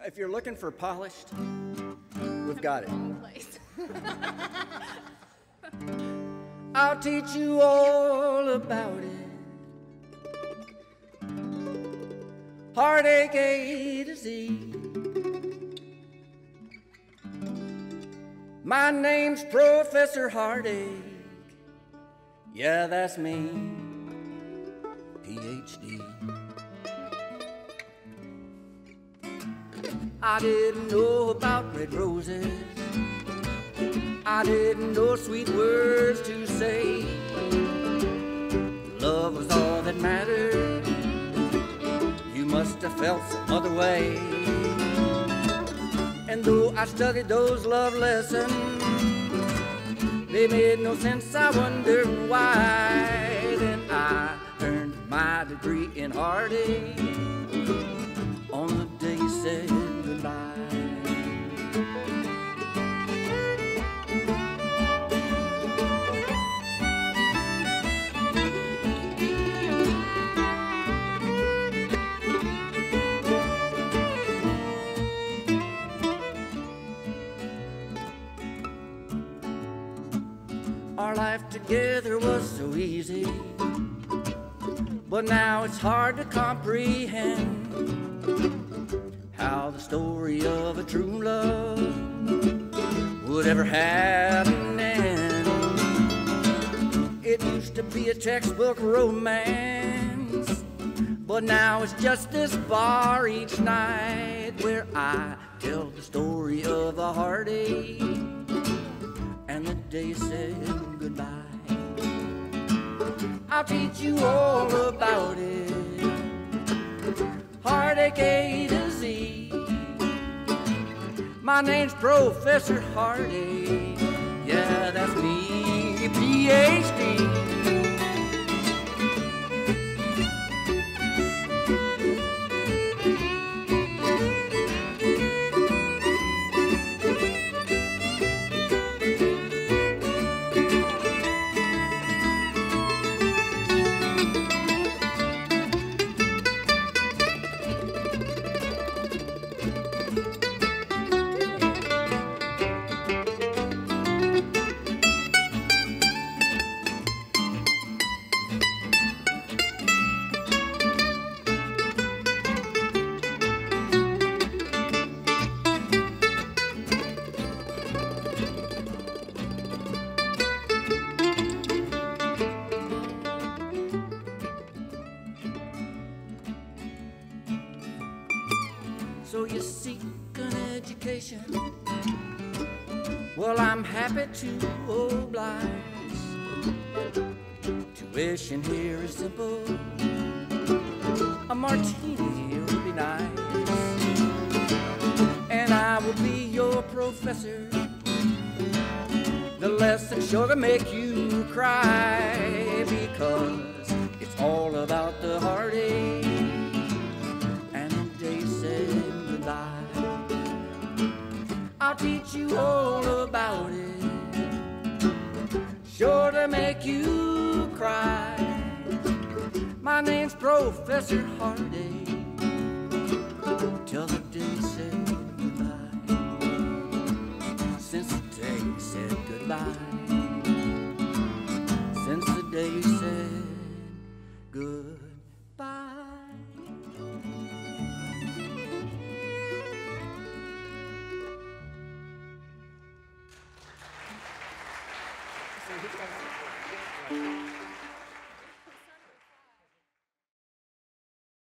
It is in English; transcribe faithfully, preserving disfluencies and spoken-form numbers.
If you're looking for polished, we've got it. I'll teach you all about it. Heartache A to Z. My name's Professor Heartache. Yeah, that's me. P H D. I didn't know about red roses. I didn't know sweet words to say. Love was all that mattered. You must have felt some other way. And though I studied those love lessons, they made no sense. I wondered why. Then I earned my degree in heartache on the day you said goodbye. Our life together was so easy, but now it's hard to comprehend how the story of a true love would ever happen. And it used to be a textbook romance, but now it's just this bar each night where I tell the story of a heartache and the day you said goodbye. I'll teach you all about it. Heartache A to Z. My name's Professor Heartache. Yeah, that's me, P H D. So you seek an education? Well, I'm happy to oblige. Tuition here is simple. A martini would be nice. And I will be your professor. The lesson's sure to make you cry, because it's all about the heartache and the day said goodbye. I'll teach you all about it, sure to make you cry. My name's Professor Heartache, till the day said goodbye. Since the day you said goodbye, since the day you said goodbye. So